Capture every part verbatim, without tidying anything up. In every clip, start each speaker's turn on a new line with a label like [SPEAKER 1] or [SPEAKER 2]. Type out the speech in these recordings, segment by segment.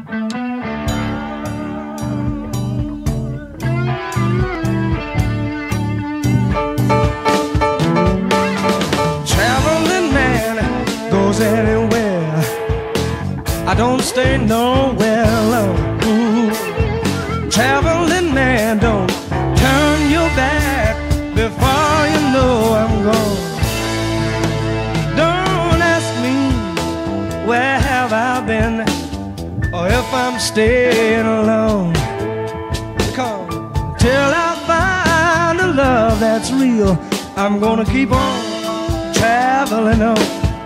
[SPEAKER 1] Traveling man goes anywhere. I don't stay nowhere alone. Ooh. Traveling man, don't turn your back before you know I'm gone. Don't ask me where have I been or if I'm staying alone. Come till I find a love that's real, I'm gonna keep on traveling on.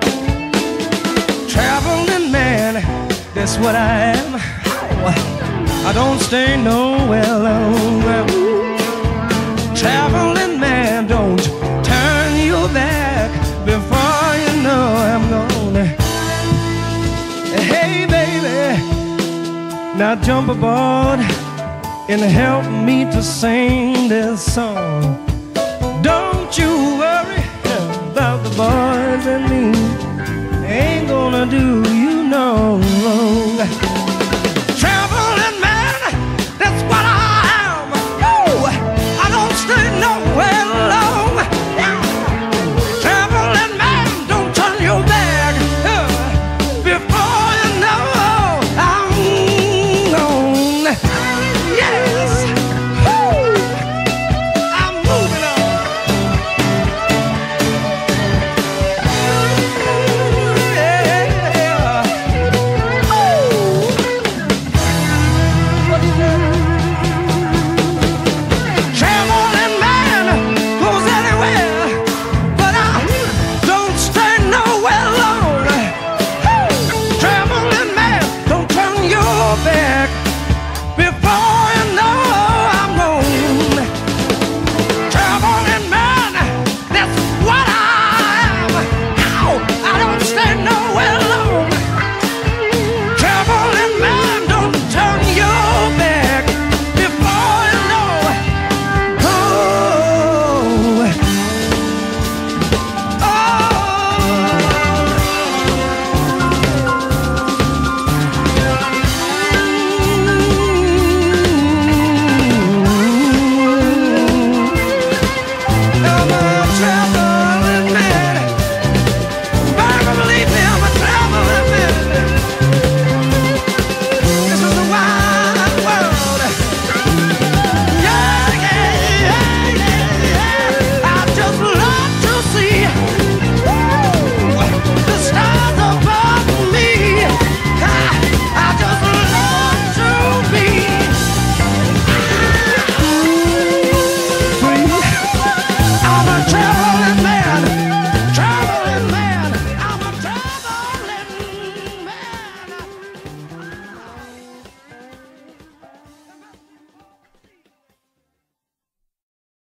[SPEAKER 1] Traveling man, that's what I am. I don't stay nowhere alone. Traveling man, don't turn your back before you know I'm gone. Hey baby, now jump aboard and help me to sing this song. Don't you worry about the boys and me, ain't gonna do you no